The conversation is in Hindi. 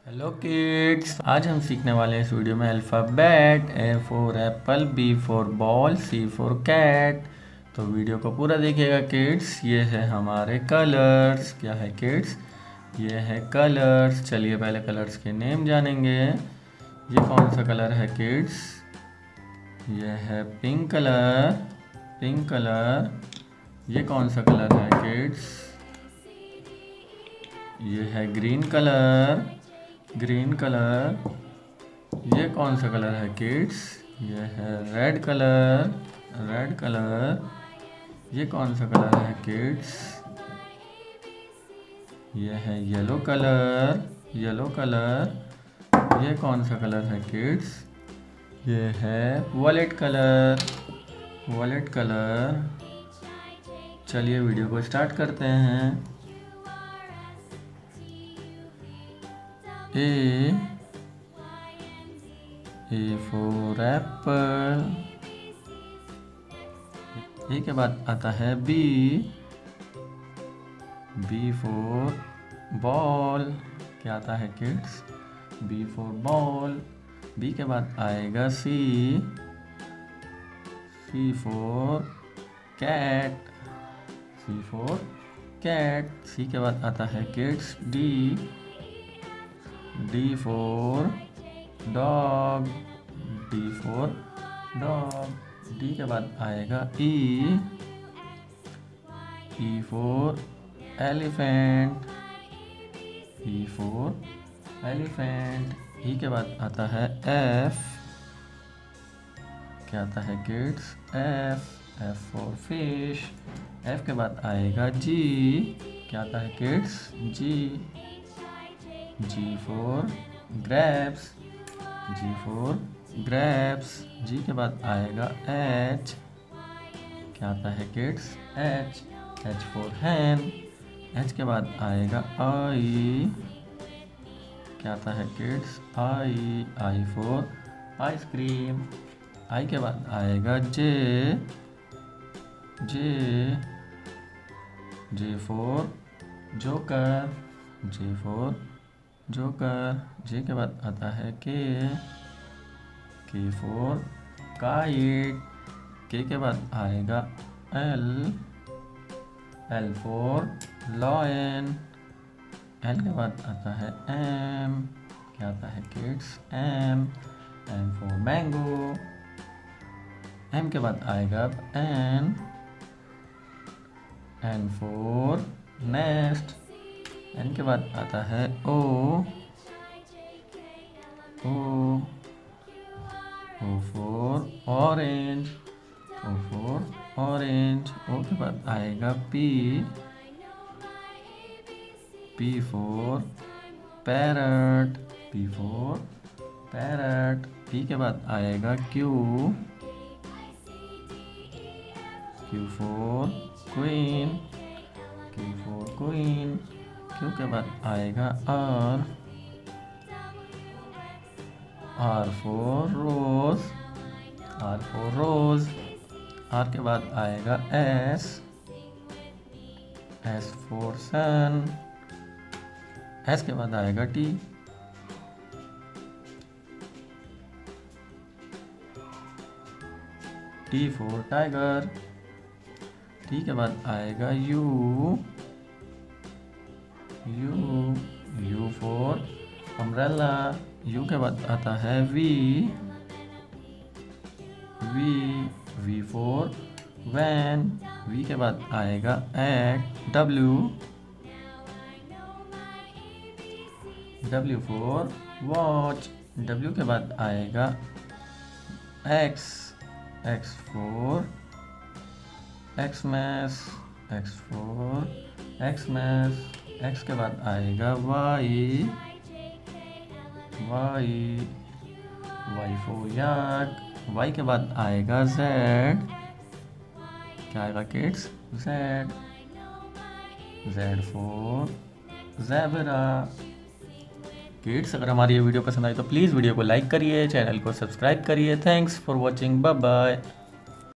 हेलो किड्स, आज हम सीखने वाले हैं इस वीडियो में alphabet. A for apple, B for ball, C for cat. तो वीडियो को पूरा देखिएगा किड्स। ये है हमारे कलर्स। क्या है किड्स? ये है कलर्स। चलिए पहले कलर्स के नेम जानेंगे। ये कौन सा कलर है किड्स? ये है पिंक कलर। Pink colour. ये कौन सा कलर है किड्स? ये है ग्रीन कलर। Green colour. ये कौन सा कलर है किड्स? ये है रेड कलर। Red colour. ये कौन सा कलर है किड्स? ये है येलो कलर। Yellow colour. ये कौन सा कलर है किड्स? ये है वॉलेट कलर। Violet colour. चलिए वीडियो को स्टार्ट करते हैं। ए फॉर एप्पल। ए के बाद आता है बी। B for ball. क्या आता है kids? B for ball. B के बाद आएगा C. C for cat. C for cat. C के बाद आता है kids D. D for dog. D for dog. D के बाद आएगा E. E for elephant. E for elephant. E के बाद आता है एफ। क्या आता है kids? F. F for fish. F के बाद आएगा जी। क्या आता है kids? G. G for grapes. Ji for grapes. G के बाद आएगा एच। क्या आता है kids? H. H for hen. H के बाद आएगा आई। क्या आता है kids? I. I for ice cream. I के बाद आएगा J. J. J for joker. J for joker. J के बाद आता है के। के फॉर काइट। के बाद आएगा L. L for lion. L के बाद आता है एम। क्या आता है kids? M. M for mango. M के बाद आएगा N. N for nest. N के बाद आता है O. O. O for orange. O for orange. O के बाद आएगा P. P for parrot. P for parrot. P के बाद आएगा Q. Q for queen. Q for queen. Q के बाद आएगा are. Are for rose. R for rose. R के बाद आएगा S. S for sun. S के बाद आएगा T. T for tiger. T के बाद आएगा U. U for umbrella. U के बाद आता है V. V for van. V के बाद आएगा act. W for watch. W के बाद आएगा X. X for Xmas. X for Xmas. X के बाद आएगा Y. Y for yak. Y के बाद आएगा जेड। क्या आएगा kids? Z. Z for zebra. Kids, अगर हमारी ये वीडियो पसंद आई तो प्लीज़ वीडियो को लाइक करिए, चैनल को सब्सक्राइब करिए। Thanks for watching. Bye bye.